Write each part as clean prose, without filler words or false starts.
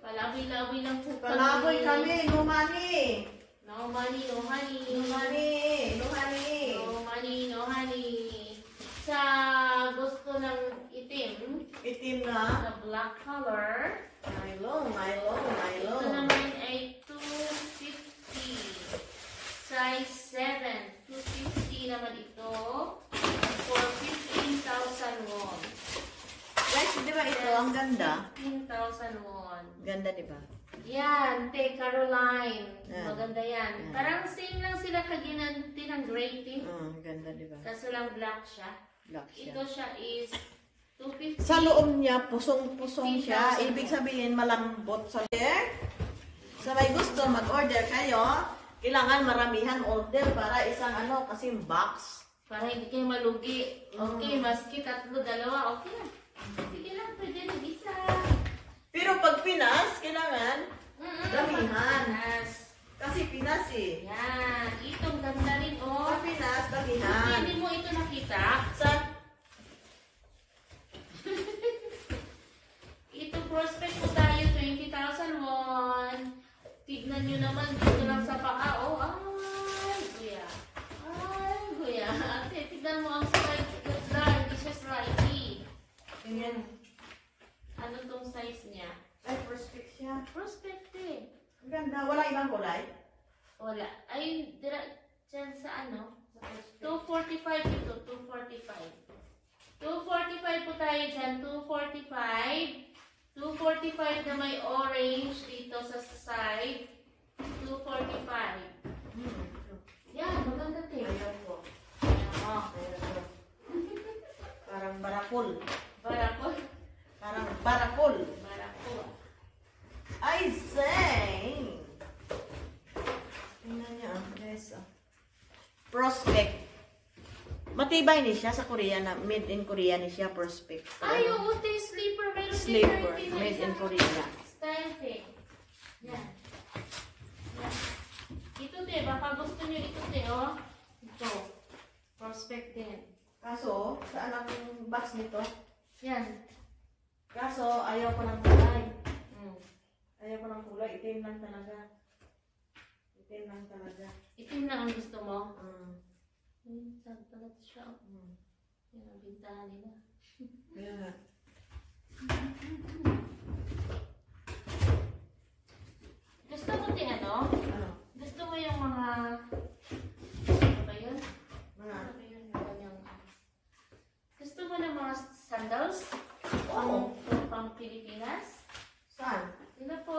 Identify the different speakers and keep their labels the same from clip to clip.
Speaker 1: Palaboy-laboy lang po kami.
Speaker 2: Palaboy kami, no money.
Speaker 1: No money, no honey.
Speaker 2: No money, no honey.
Speaker 1: No money, no honey. Sa gusto ng itim,
Speaker 2: Itim na.
Speaker 1: the black color.
Speaker 2: Nylon, nylon,
Speaker 1: Ito
Speaker 2: nylon.
Speaker 1: naman ay 250. Size 7. 250 naman ito. For 15,000 won.
Speaker 2: Guys, di ba ito? Ang ganda.
Speaker 1: 15,000 won.
Speaker 2: Ganda, di ba?
Speaker 1: Yan, Te Caroline.
Speaker 2: Yan.
Speaker 1: Maganda yan.
Speaker 2: Yan.
Speaker 1: Parang same lang sila kaginanti ng gray tint.
Speaker 2: Ganda, di ba?
Speaker 1: Kaso lang black siya.
Speaker 2: Black siya.
Speaker 1: Ito siya is 250.
Speaker 2: Sa loob niya, pusong-pusong siya.
Speaker 1: 15,000.
Speaker 2: Ibig sabihin, malambot sa Sa may gusto, mag-order kayo. Kailangan maramihan order para isang kasing box.
Speaker 1: Para hindi kayo malugi. Okay, maski tatlo, dalawa, okay na. Sige lang, pwede na isa.
Speaker 2: Pero pag Pinas, kailangan damihan.
Speaker 1: Yes.
Speaker 2: Kasi Pinas eh.
Speaker 1: Yan. Itong ganda rin, oh.
Speaker 2: Sa Pinas, damihan.
Speaker 1: Hindi mo ito nakita.
Speaker 2: Sa
Speaker 1: Ito prospect po tayo, 20,000 won. Tignan nyo naman dito lang sa paa. Oh, ay, kuya. Ay, kuya. Ate, tignan mo ang slide. Ganda, hindi siya slidey.
Speaker 2: Ganyan.
Speaker 1: Ano tong size niya?
Speaker 2: Ay, prospect siya.
Speaker 1: Prospect eh.
Speaker 2: Ang ganda. Wala ibang kulay.
Speaker 1: Wala. Ay, dyan sa ano? 245 ito, 245. 245 po tayo dyan, 245. 245 na may orange dito sa side. 245. Yan, maganda tayo.
Speaker 2: Ayan po.
Speaker 1: Oh.
Speaker 2: Ayan po. Parang barakul.
Speaker 1: Barakol.
Speaker 2: Parang barakul.
Speaker 1: Barakol.
Speaker 2: I say. Tingnan niya ang dress. Prospect. Matibay ni siya sa Korea na made in Korea ni siya prospect.
Speaker 1: Ay, oo, tayo sleeper. Meron din
Speaker 2: Sleeper,
Speaker 1: tayo
Speaker 2: made in
Speaker 1: isang
Speaker 2: Korea.
Speaker 1: style thing. Yan. Yan. Ito te, baka gusto nyo ito te, oh. Ito. Prospect din.
Speaker 2: Kaso, saan ang box nito?
Speaker 1: Yan.
Speaker 2: Kaso, ayaw ko ng kulay.
Speaker 1: Mm.
Speaker 2: Ayaw ko ng kulay. Itim lang talaga. Itim lang talaga.
Speaker 1: Itim na ang gusto mo.
Speaker 2: Mm.
Speaker 1: Talaga siya. Yan ang bintahan nila.
Speaker 2: Yeah.
Speaker 1: Gusto mo din ano?
Speaker 2: Ano?
Speaker 1: Gusto mo yung mga... Ano ba yun?
Speaker 2: Mga?
Speaker 1: Ano ba yun? Gusto mo ng mga sandals?
Speaker 2: Oo.
Speaker 1: Pang Pilipinas?
Speaker 2: Saan?
Speaker 1: Sino po?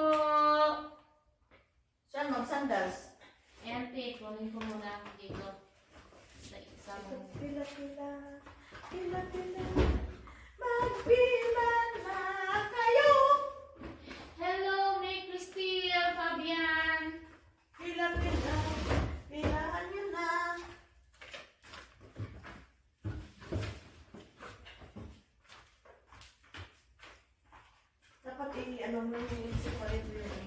Speaker 2: Saan mag-sandals?
Speaker 1: Ayan, te. Kunin ko muna dito. Sa isang...
Speaker 2: Pila, pila. Pila, pila. Magpila na kayo.
Speaker 1: Hello, May Cristia, Fabian.
Speaker 2: Pila, pila. Pilahan nyo na. Dapat ano mo yung separate yun.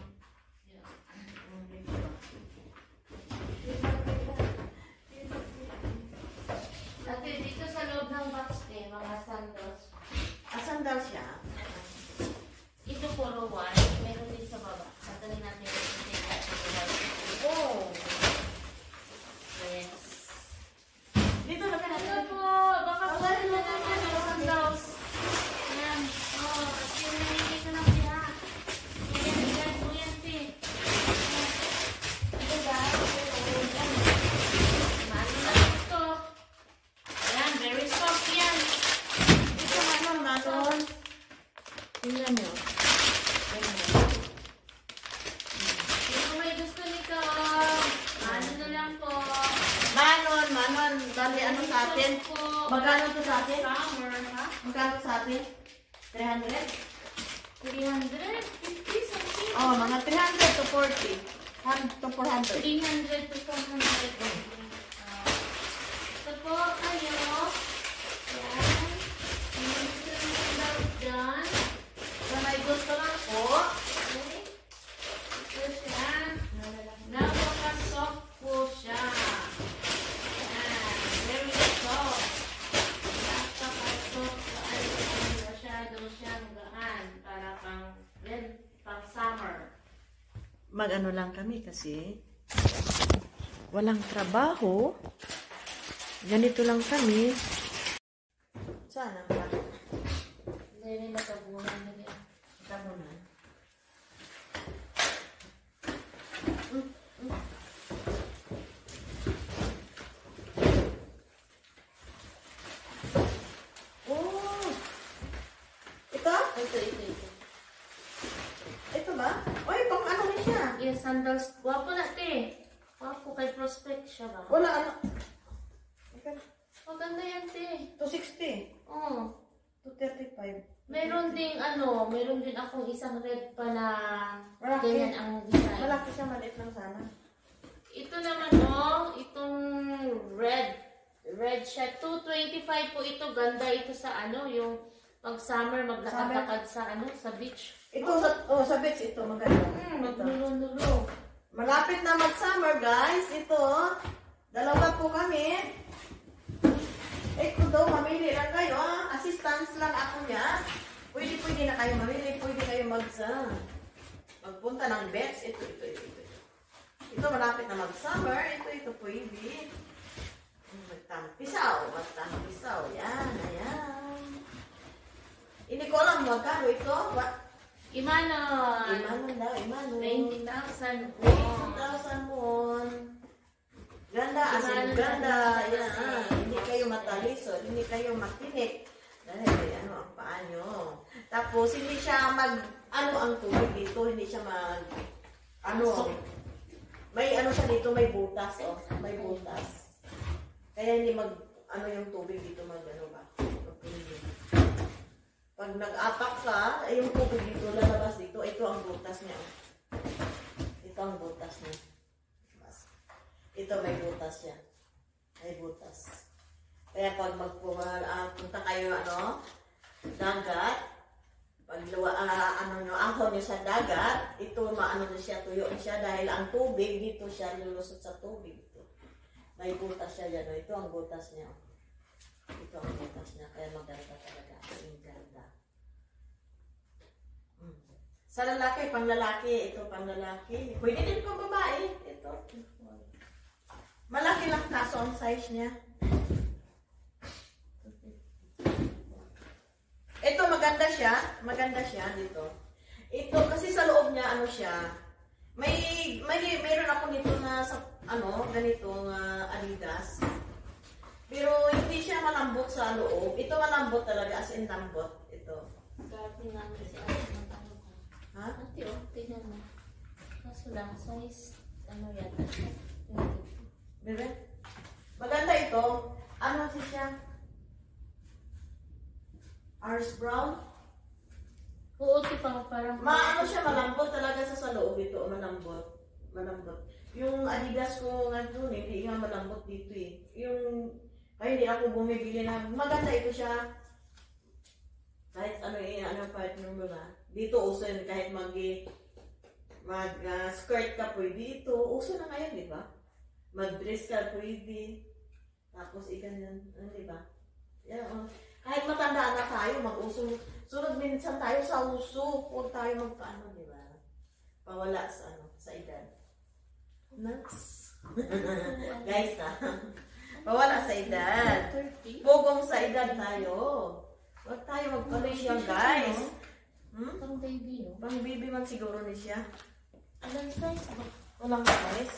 Speaker 1: Ate, dito sa loob ng box din, mga sandals.
Speaker 2: Sandals siya.
Speaker 1: Ito puro white. Meron din sa baba. Sandali natin yung take out ng white.
Speaker 2: Oh!
Speaker 1: Yes.
Speaker 2: Dito na ka
Speaker 1: Ano
Speaker 2: natin.
Speaker 1: po? Baka po na naman ang sandals. Yan. Oh, kasi nangyayari ka ng pira. Yan, po yan, te. Ito ba? Yan. Mano na ito. Yan, very soft yan.
Speaker 2: Ito manon. Tingnan nyo.
Speaker 1: Kung may gusto nito, ano na lang po.
Speaker 2: Manon. Dali ano sa atin? Magkano to sa atin?
Speaker 1: Summer, ha?
Speaker 2: Magkano sa atin? 300?
Speaker 1: 350 something.
Speaker 2: Oh, mga 300 to 40. To 400.
Speaker 1: 300 to 400. Ito po, kayo. Yan. Yung gusto nyo daw dyan.
Speaker 2: Sa may gusto lang po.
Speaker 1: Okay. Ito siya. Napaka-soft po siya. Yan. Very soft. Napaka-soft. Masyado siyang gaan. Para pang red, pang summer.
Speaker 2: mag-ano lang kami kasi walang trabaho. Ganito lang kami. Sana ba?
Speaker 1: Hindi na tabunan nila.
Speaker 2: Tabunan. Oh! Ito?
Speaker 1: Ito.
Speaker 2: Ito ba? Oy, pang ano rin siya?
Speaker 1: Yes, sandals. Wapo na, te. Wapo kay prospect siya ba?
Speaker 2: Wala ano. Okay.
Speaker 1: Maganda yan, te.
Speaker 2: 260.
Speaker 1: Oo.
Speaker 2: 235.
Speaker 1: Meron din akong isang red pa na
Speaker 2: Malaki.
Speaker 1: ganyan ang design.
Speaker 2: Malaki siya, maliit lang sana.
Speaker 1: Ito naman, itong red siya. 225 po ito. Ganda ito sa yung pag summer, maglakad-lakad sa beach.
Speaker 2: Ito, sa beach ito, maganda.
Speaker 1: Magnulo-nulo.
Speaker 2: Malapit na mag-summer, guys. Ito, dalawa po kami. Kung daw mamili lang kayo, assistance lang ako niya. Pwede na kayo mamili. Pwede kayo magpunta ng beach. Ito. Ito, malapit na mag-summer. Ito, pwede. Magtampisaw. Yan, ayan. Hindi ko alam magkano ito.
Speaker 1: Imanon.
Speaker 2: Imanon.
Speaker 1: 20,000.
Speaker 2: 20,000 won. Ganda, asin ganda. Yan. Hindi kayo mataliso, hindi kayo matinik. Dahil ang paa nyo. Tapos, hindi siya ang tubig dito, hindi siya may siya dito, may butas, may butas. Kaya hindi yung tubig dito ba? Pag nag-apak ka, yung tubig dito, lalabas dito, ito ang butas niya. Ito ang butas niya. Ito may butas siya. May butas. Kaya pag punta kayo, dagat, pag ahon nyo sa dagat, ito maano na siya, tuyo na siya dahil ang tubig, dito siya lulusot sa tubig. May butas siya dyan. Ito ang butas niya. Ito ang butas niya. Kaya maganda talaga. Ang ganda. Sa lalaki, pang lalaki. Ito pang lalaki. Pwede din pang babae. Ito. Malaki lang kaso ang size niya. Ito maganda siya. Maganda siya dito. Ito kasi sa loob niya siya. Mayroon ako dito na sa ganitong Adidas. Pero hindi siya malambot sa loob. Ito malambot talaga, as in lambot. Ito.
Speaker 1: Dati namin si Ate ng tanong ko.
Speaker 2: Ha?
Speaker 1: Ate, tingnan mo. Kaso lang, size, yata siya.
Speaker 2: Bebe? Maganda ito. Ano siya? Ars brown?
Speaker 1: Oo, parang...
Speaker 2: Siya, malambot talaga sa loob ito. Malambot. Yung Adidas ko nga doon, hindi nga malambot dito eh. Kaya hindi ako bumibili na, maganda ito siya. Kahit part ng mga. Dito uso yun, kahit mag-skirt ka pwede dito. Uso na ngayon, di ba? Mag-dress ka pwede. Tapos ikan di ba? Kahit matandaan na tayo, mag-uso. Sunod minsan tayo sa uso. Huwag tayo magpaano, di ba? Pawala sa edad. Nuts. Guys, pawala sa edad. Pugong sa edad tayo. Huwag tayo magpalisyon, guys.
Speaker 1: Pang baby, no?
Speaker 2: Pang baby man siguro ni siya.
Speaker 1: Alam size ba?
Speaker 2: Walang size.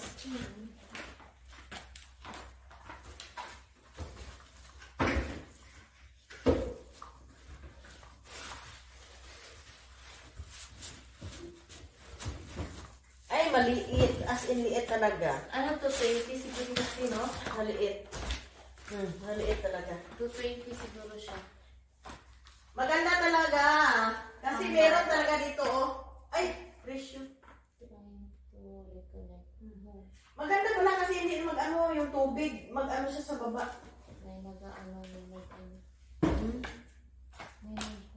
Speaker 2: Ay, maliit. As in, liit talaga.
Speaker 1: Ano to, 20 siguro kasi, no?
Speaker 2: Maliit. Maliit talaga.
Speaker 1: 220 siguro siya.
Speaker 2: Maganda talaga. Kasi meron talaga dito, Ay, presyo. Maganda pala kasi hindi yung tubig. Siya sa baba.
Speaker 1: May nag-ano. May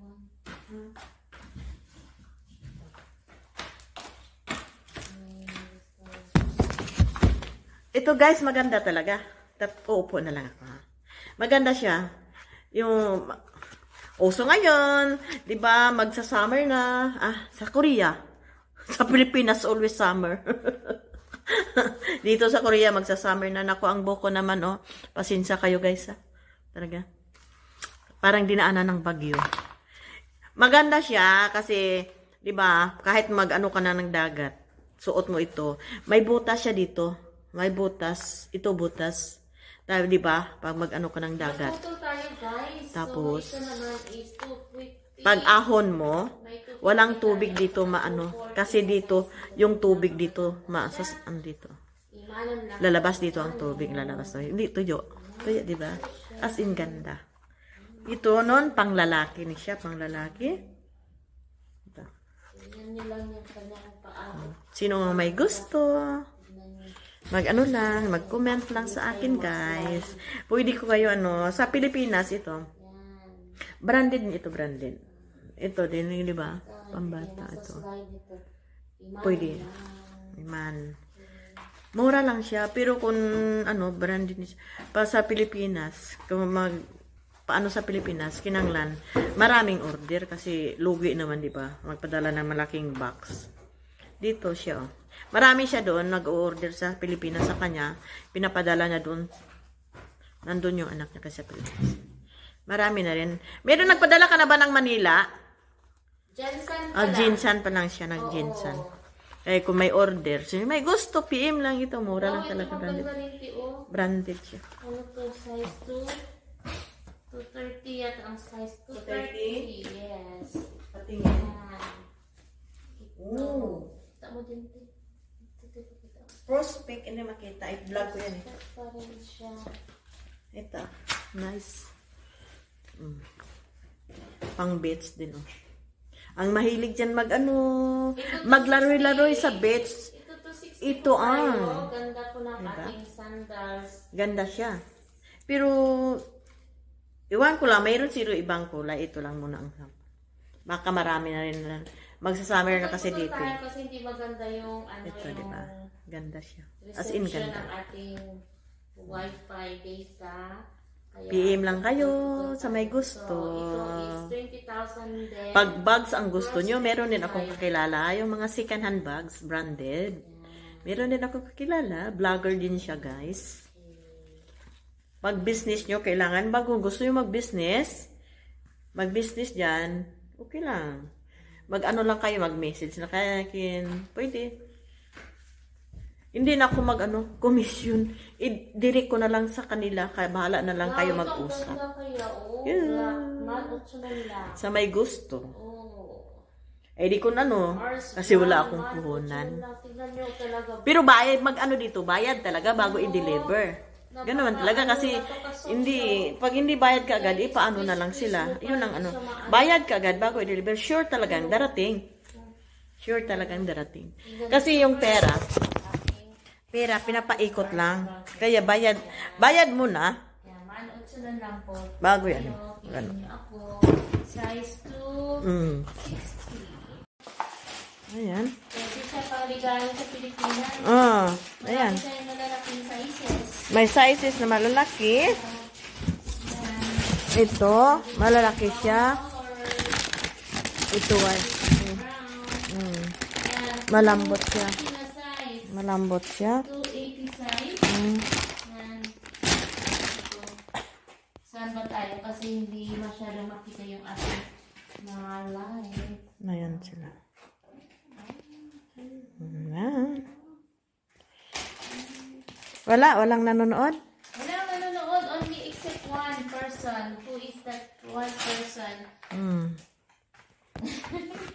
Speaker 2: Ito guys, maganda talaga. Uupo na lang ako. Maganda siya. Yung uso ngayon, 'di ba? Magsa-summer na sa Korea. Sa Pilipinas, always summer. Dito sa Korea, magsa-summer na. Naku, ang buko naman, oh. Pasensya kayo, guys, ha. Talaga. Parang dinaanan ng bagyo. Maganda siya kasi, di ba, kahit mag-ano ka na ng dagat, suot mo ito. May butas siya dito. May butas. Ito butas. Dahil, di ba, pag mag-ano ka ng dagat.
Speaker 1: Magputol tayo, guys.
Speaker 2: Tapos,
Speaker 1: so, ito naman is 250.
Speaker 2: pag ahon mo, walang tubig dito maano. Kasi dito, yung tubig dito, maasas, dito. Lalabas dito ang tubig, lalabas. Hindi, tuyo. Tuyo, di ba? As in, ganda. Ito, nun, pang lalaki ni siya, pang lalaki. Ito.
Speaker 1: Yan nyo lang yung kanyang paabot.
Speaker 2: Sino may gusto? Mag-ano lang, mag-comment lang sa akin, guys. Pwede ko kayo, sa Pilipinas, ito. Branded ito, branded. Ito din, di ba? Pambata, ito. Pwede. Iman. Mura lang siya, pero kung, branded niya. Pa sa Pilipinas, kung paano sa Pilipinas, kinanglan, maraming order kasi lugi naman, di ba? Magpadala ng malaking box. Dito siya, oh. Marami siya doon, nag-order sa Pilipinas sa kanya. Pinapadala niya doon. Nandun yung anak niya kasi sa Pilipinas. Marami na rin. Meron nagpadala ka na ba ng Manila?
Speaker 1: Jensen pa
Speaker 2: Jinsan pa lang siya, nag-Jinsan. Kaya kung may order, may gusto, PM lang ito. Mura lang talaga. Branded siya.
Speaker 1: Ano to, size 2? 230 at ang size 230. Yes.
Speaker 2: Patingin.
Speaker 1: Ito. Kita mo din ito.
Speaker 2: Prospect, hindi makita. I-vlog ko yan.
Speaker 1: Pa rin siya.
Speaker 2: Ito. Nice. Pang beach din, oh. Ang mahilig dyan maglaro-laro sa beach.
Speaker 1: Ito 260.
Speaker 2: Ito,
Speaker 1: Ganda po ng ating sandals.
Speaker 2: Ganda siya. Pero, iwan ko lang, mayroon siro ibang kulay. Ito lang muna ang baka marami na rin. Magsasummer na kasi dito.
Speaker 1: Kasi hindi maganda yung
Speaker 2: ito,
Speaker 1: yung
Speaker 2: diba? Ganda siya. As in, ganda.
Speaker 1: ng ating Wi-Fi data. Kaya,
Speaker 2: PM lang kayo sa may gusto.
Speaker 1: So, ito is 20,000 din.
Speaker 2: Pag bags ang gusto nyo, meron din akong kakilala. Yung mga second hand bags, branded. Meron din akong kakilala. Vlogger din siya, guys. Pag business nyo, kailangan bago gusto nyo mag-business dyan, okay lang. Mag-ano lang kayo, mag-message na kaya pwede. Hindi na ako commission. I-direct ko na lang sa kanila. Kaya bahala na lang kayo mag-usap. Sa may gusto. Eh di ko kasi wala akong puhunan. Pero bayad, bayad talaga bago i-deliver. Ganoon talaga kasi pag hindi bayad ka agad, paano na lang sila. Yun ang bayad ka agad bago i-deliver. Sure talagang darating. Kasi yung pera, pinapaikot lang. Kaya bayad muna. Bago yan.
Speaker 1: Size 2, 60.
Speaker 2: Ayan.
Speaker 1: Pwede siya pang regalo sa Pilipinas.
Speaker 2: Ayan.
Speaker 1: Marami tayong malalaking sizes.
Speaker 2: May sizes na malalaki. Ito, malalaki siya. Ito ay. Malambot siya. Malambot siya.
Speaker 1: 280 size. Saan ba tayo? Kasi hindi masyado makita yung ating mga live.
Speaker 2: Ayan sila. Walang nanonood?
Speaker 1: Walang nanonood, only except one person. Who is that one person?